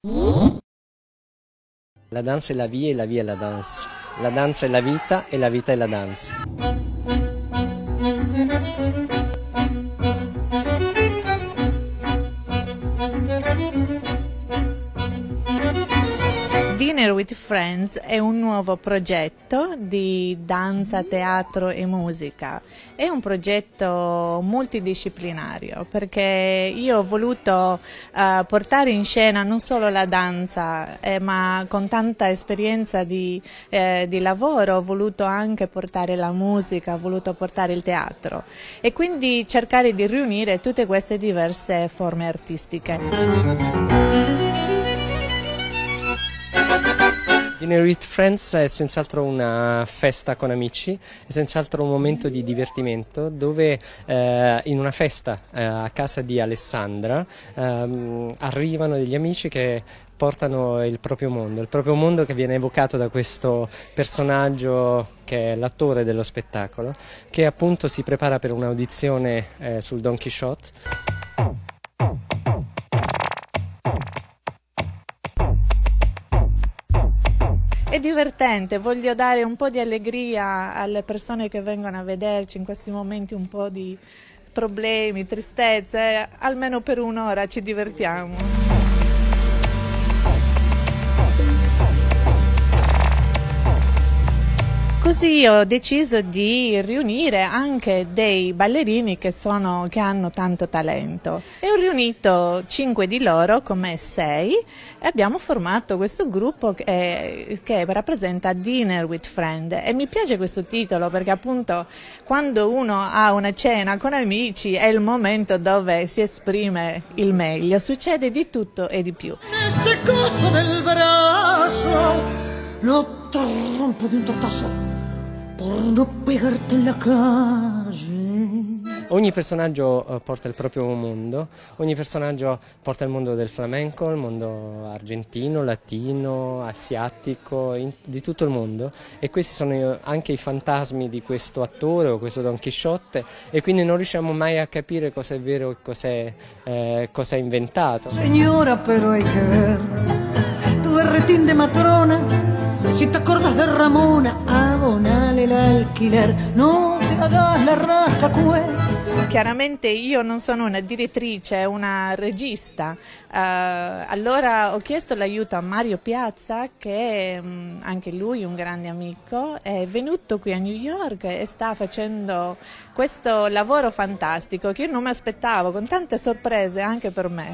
La danse è la vie e la vie è la danse. La danza è la vita e la vita è la danza. Dinner with Friends è un nuovo progetto di danza, teatro e musica. È un progetto multidisciplinario perché io ho voluto portare in scena non solo la danza, ma con tanta esperienza di lavoro ho voluto anche portare la musica, ho voluto portare il teatro e quindi cercare di riunire tutte queste diverse forme artistiche. Dinner with Friends è senz'altro una festa con amici, è senz'altro un momento di divertimento dove in una festa a casa di Alessandra arrivano degli amici che portano il proprio mondo che viene evocato da questo personaggio che è l'attore dello spettacolo, che appunto si prepara per un'audizione sul Don Quixote. È divertente, voglio dare un po' di allegria alle persone che vengono a vederci in questi momenti un po' di problemi, tristezze, almeno per un'ora ci divertiamo. Così ho deciso di riunire anche dei ballerini che hanno tanto talento e ho riunito 5 di loro con me 6 e abbiamo formato questo gruppo che rappresenta Dinner with Friends e mi piace questo titolo perché appunto quando uno ha una cena con amici è il momento dove si esprime il meglio, succede di tutto e di più. Ese coso del brazo lo rompo di un tortazo por no pegarte en la calle. Ogni personaggio porta il proprio mondo, ogni personaggio porta il mondo del flamenco, il mondo argentino, latino, asiatico, di tutto il mondo e questi sono anche i fantasmi di questo attore o questo Don Chisciotte e quindi non riusciamo mai a capire cosa è vero e cosa è inventato. Señora, pero hay que ver tu berretín de matrona. Si te acordas de Ramona, abonale l'alquiler, no te hagas la rascacuè. Chiaramente io non sono una direttrice, una regista, allora ho chiesto l'aiuto a Mario Piazza, che è anche lui un grande amico, è venuto qui a New York e sta facendo questo lavoro fantastico che io non mi aspettavo, con tante sorprese anche per me.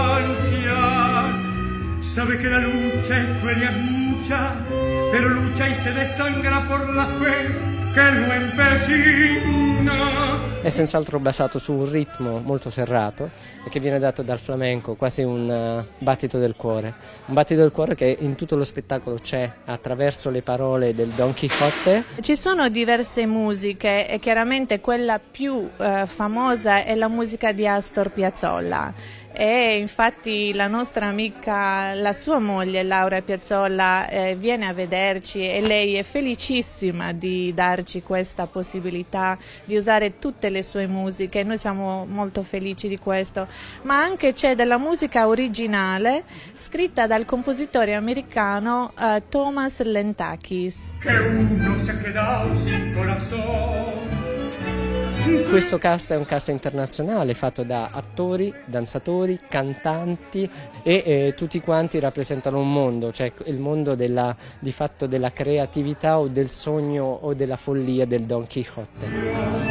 Ansia, sabe que la lucha es cruel mucha, pero lucha y se desangra por la fe che lo empecina. È senz'altro basato su un ritmo molto serrato e che viene dato dal flamenco, quasi un battito del cuore che in tutto lo spettacolo c'è attraverso le parole del Don Chisciotte. Ci sono diverse musiche e chiaramente quella più famosa è la musica di Astor Piazzolla. E infatti la nostra amica, la sua moglie Laura Piazzolla viene a vederci e lei è felicissima di darci questa possibilità di usare tutte le sue musiche, noi siamo molto felici di questo, ma anche c'è della musica originale scritta dal compositore americano Thomas Lentakis. Che uno si è quedado sin corazón. Questo cast è un cast internazionale fatto da attori, danzatori, cantanti e tutti quanti rappresentano un mondo, cioè il mondo di fatto della creatività o del sogno o della follia del Don Chisciotte.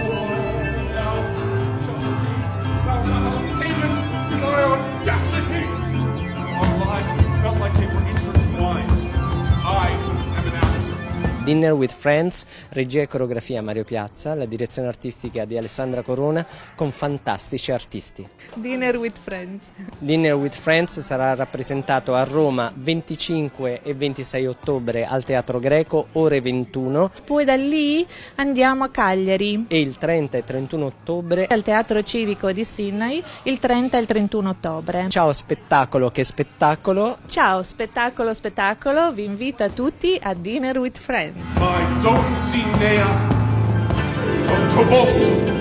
Dinner with Friends, regia e coreografia Mario Piazza, la direzione artistica di Alessandra Corona con fantastici artisti. Dinner with Friends. Dinner with Friends sarà rappresentato a Roma 25 e 26 ottobre al Teatro Greco, ore 21. Poi da lì andiamo a Cagliari. E il 30 e 31 ottobre al Teatro Civico di Sydney, il 30 e il 31 ottobre. Ciao spettacolo, che spettacolo! Ciao spettacolo, spettacolo, vi invito tutti a Dinner with Friends. Fai Dulcinea, Ottobosso.